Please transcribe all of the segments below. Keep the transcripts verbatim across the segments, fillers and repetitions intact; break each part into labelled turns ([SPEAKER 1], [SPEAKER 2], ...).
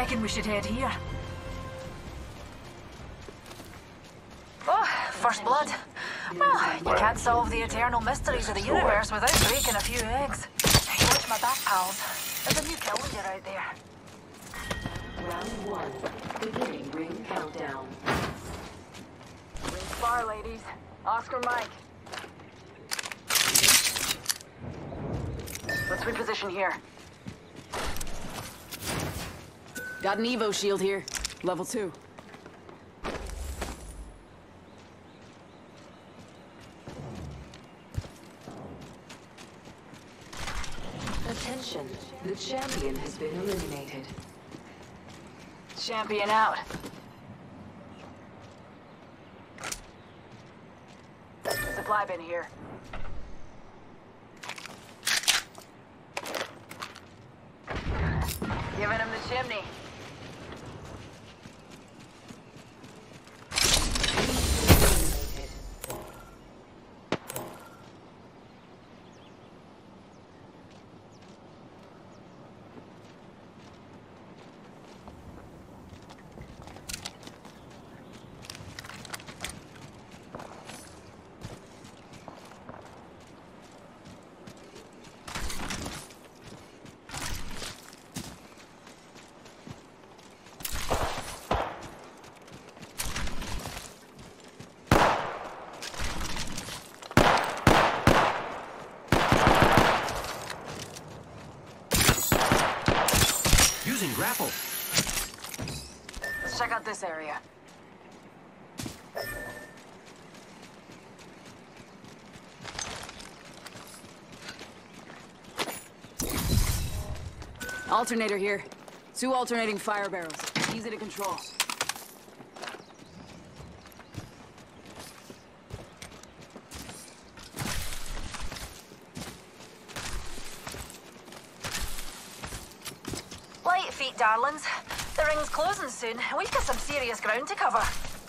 [SPEAKER 1] reckon we should head here. Oh, first blood. Well, you can't solve the eternal mysteries of the universe without breaking a few eggs. Hey, watch my back, pals. There's a new kill leader out there.
[SPEAKER 2] Round one. Beginning ring countdown.
[SPEAKER 1] Ring spar, ladies. Oscar Mike. Let's reposition here.
[SPEAKER 3] Got an Evo shield here. Level two.
[SPEAKER 2] Attention. The champion has been eliminated.
[SPEAKER 1] Champion out. Supply bin here. Giving him the chimney.
[SPEAKER 4] Grapple.
[SPEAKER 1] Let's check out this area.
[SPEAKER 3] Alternator here. Two alternating fire barrels. Easy to control.
[SPEAKER 1] Light feet, darlings. The ring's closing soon. We've got some serious ground to cover.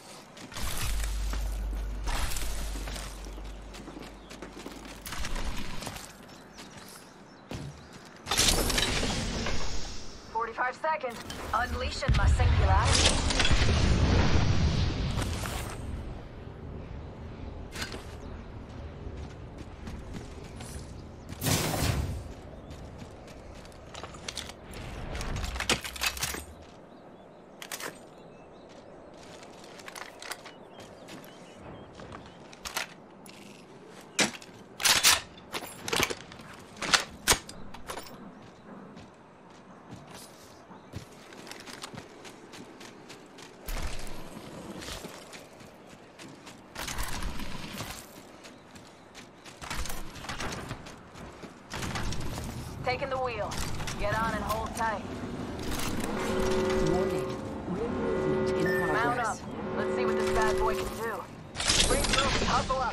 [SPEAKER 1] Forty-five seconds. Unleashing my singularity. Taking the wheel. Get on and hold tight.
[SPEAKER 2] Warning. Ring movement in progress.
[SPEAKER 1] Mount up. Let's see what this bad boy can do. Break through. Hustle up.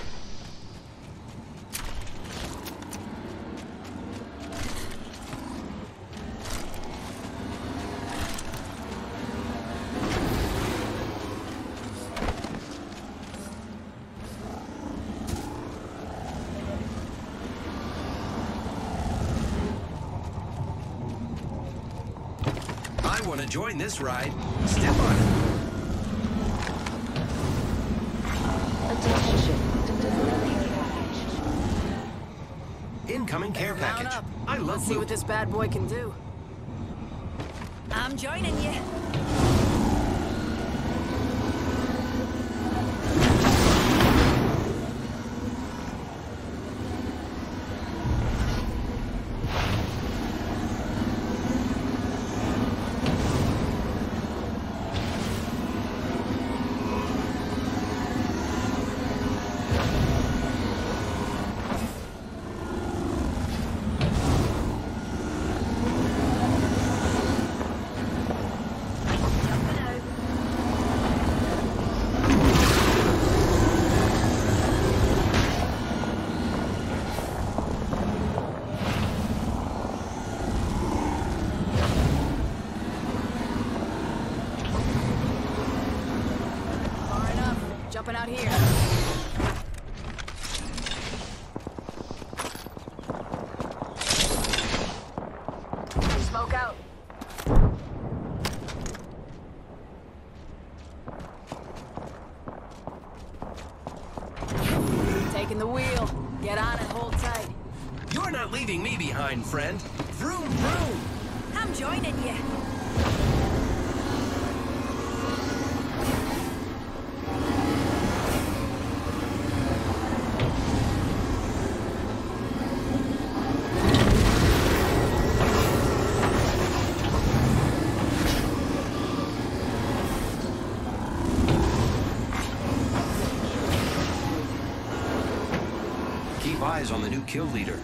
[SPEAKER 4] I want to join this ride. Step on it.
[SPEAKER 2] Attention. Delivery package.
[SPEAKER 4] Incoming care
[SPEAKER 3] Mount
[SPEAKER 4] package.
[SPEAKER 3] up.
[SPEAKER 4] I love
[SPEAKER 3] Let's see
[SPEAKER 4] loot.
[SPEAKER 3] what this bad boy can do.
[SPEAKER 1] I'm joining you.
[SPEAKER 3] Jumping out here.
[SPEAKER 1] Smoke out.
[SPEAKER 4] not leaving me behind, friend. Vroom, vroom.
[SPEAKER 1] I'm joining you.
[SPEAKER 4] Keep eyes on the new kill leader.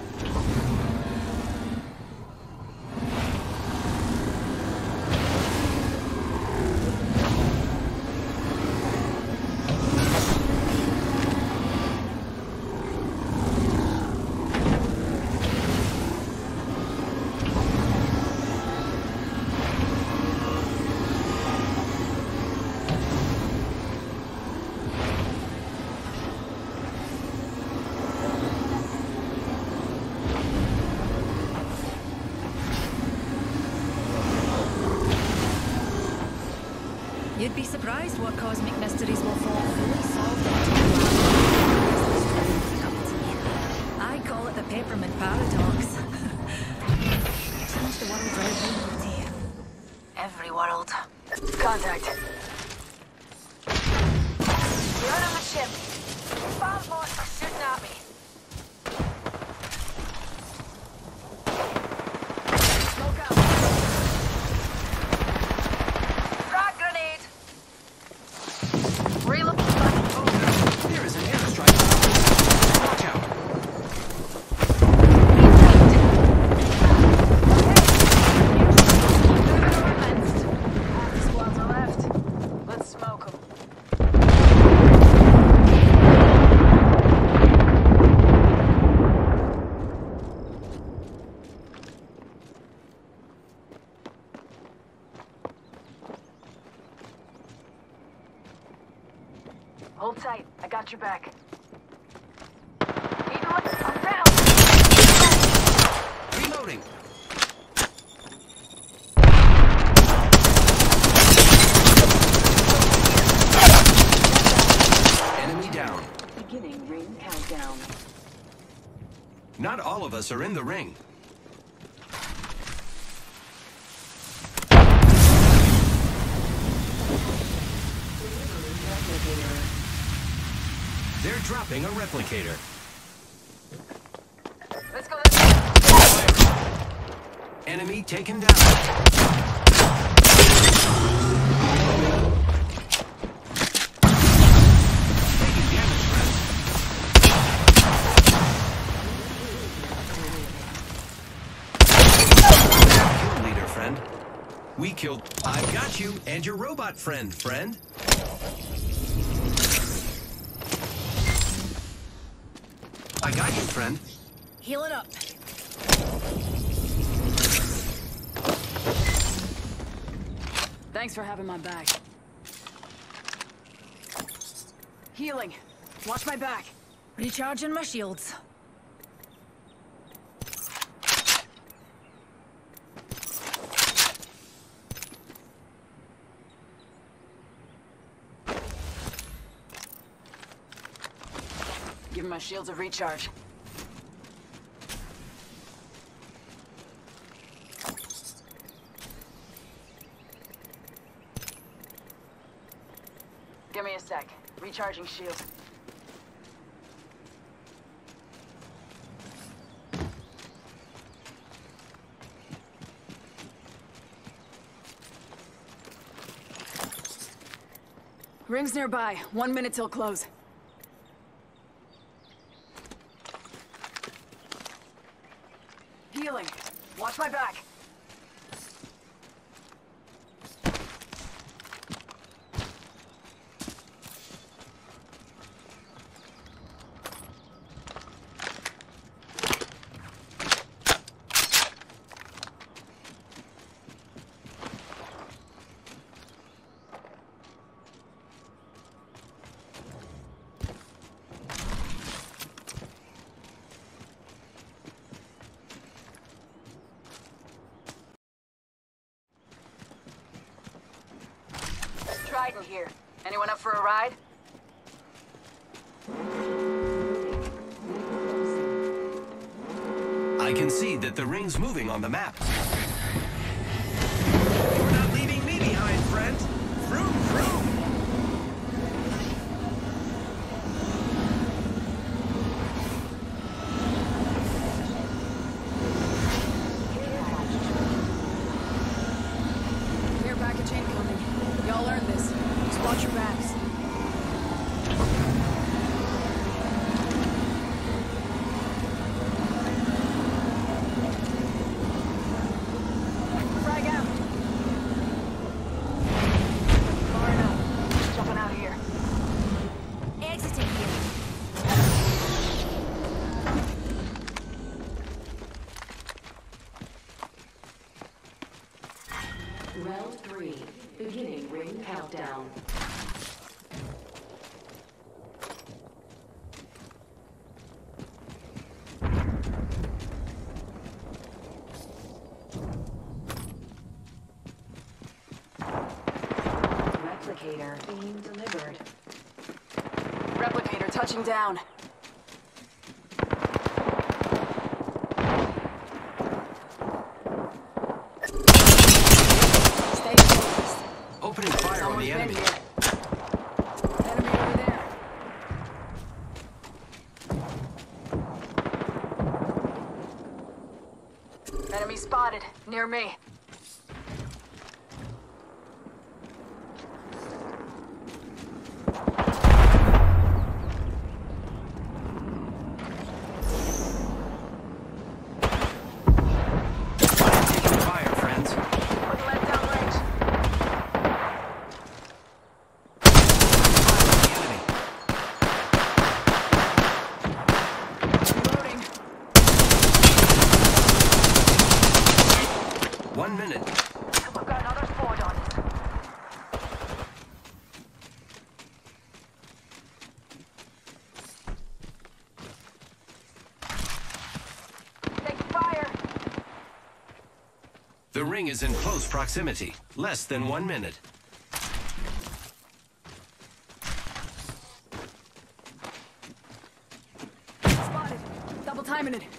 [SPEAKER 1] You'd be surprised what cosmic mysteries will fall fully solved into I call it the peppermint paradox. Change the world for everybody. Every world. Contact. You're on the ship. Five bots are shooting at me. Smoke out. Frag grenade. Reload.
[SPEAKER 4] There is an airstrike. Watch out. Half the squads are left. Let's smoke them. Hold tight. I got your back. Keep looking. I'm down. Reloading. Enemy down.
[SPEAKER 2] Beginning ring countdown.
[SPEAKER 4] Not all of us are in the ring. They're dropping a replicator.
[SPEAKER 1] Let's go this way.
[SPEAKER 4] Enemy taken down. Taking damage, friend. Kill leader, friend. We killed. I got you and your robot friend, friend. I got you, friend.
[SPEAKER 1] Heal it up.
[SPEAKER 3] Thanks for having my back. Healing. Watch my back.
[SPEAKER 1] Recharging my shields.
[SPEAKER 3] Give my shields a recharge. Give me a sec. Recharging shield. Ring's nearby. One minute till close. Healing. Watch my back. Trident here. Anyone up for a ride?
[SPEAKER 4] I can can see that the ring's moving on the map. You're not leaving me behind, friend. Vroom, vroom.
[SPEAKER 3] Care package incoming. Y'all earned this. Just watch your backs. Frag out. Far enough. Jumping out of here.
[SPEAKER 1] Exiting here.
[SPEAKER 2] Round three. Beginning ring countdown. Replicator being delivered.
[SPEAKER 3] Replicator touching down. Stay focused.
[SPEAKER 4] Opening fire on the
[SPEAKER 3] Someone's been
[SPEAKER 4] enemy.
[SPEAKER 3] here. Enemy over there. Enemy spotted. Near me.
[SPEAKER 4] Taking fire, friends.
[SPEAKER 3] Put left down range.
[SPEAKER 4] The enemy.
[SPEAKER 3] Reloading.
[SPEAKER 4] One minute.
[SPEAKER 1] We've got another squad on it. Take fire.
[SPEAKER 4] The ring is in close proximity. Less than one minute.
[SPEAKER 3] Spotted. Double timing it.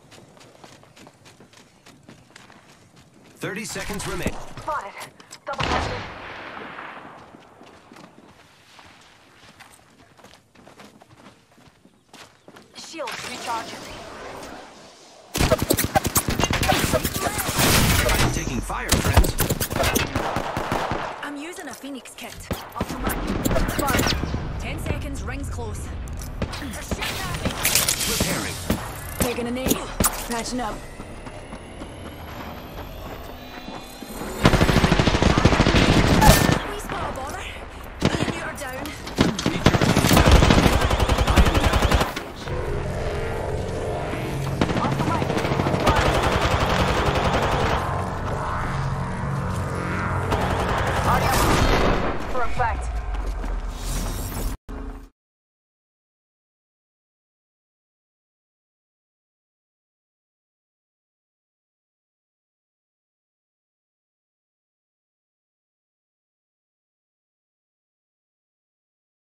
[SPEAKER 4] Thirty seconds remain.
[SPEAKER 1] Spotted. Double tested. Shields recharging.
[SPEAKER 4] Taking fire, friends.
[SPEAKER 1] I'm using a Phoenix kit.
[SPEAKER 3] Off the mark. Spotted.
[SPEAKER 1] Ten seconds, rings close. They're shooting at me.
[SPEAKER 4] Repairing.
[SPEAKER 3] Taking a knee. Patching up.